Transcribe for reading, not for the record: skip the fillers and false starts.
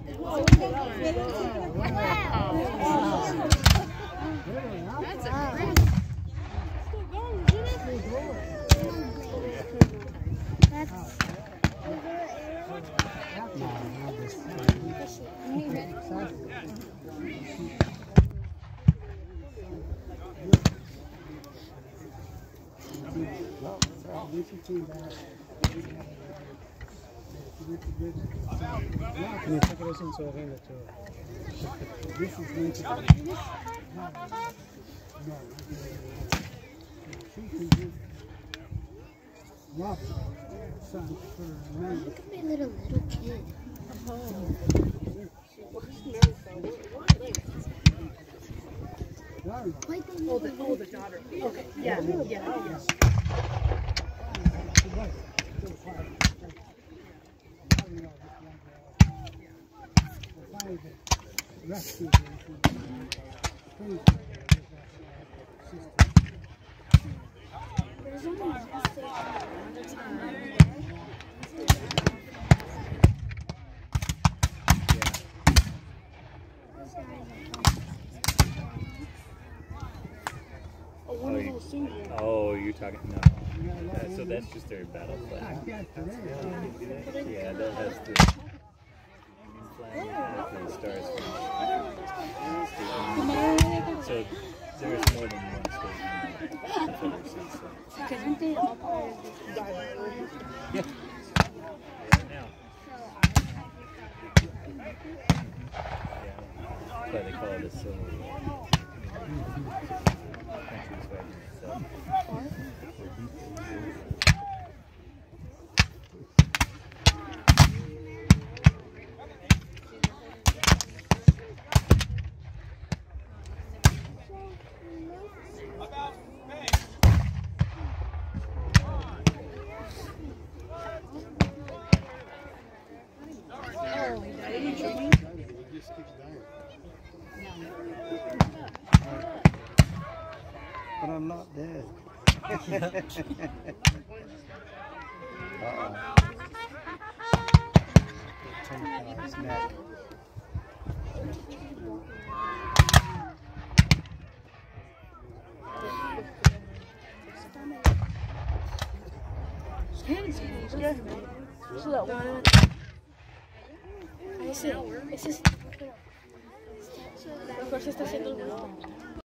Wow. That's a great. Look at my little kid. Oh, the daughter. Okay, yeah. Oh, you're talking no. So that's just their battle flag. Yeah, that has the flag and the stars. So there's more than one state. Isn't they all part of the Yeah. Now. Yeah. That's why they call it a civil war. But I'm not dead. His neck. So that one. I see. It's just. Of course, está haciendo.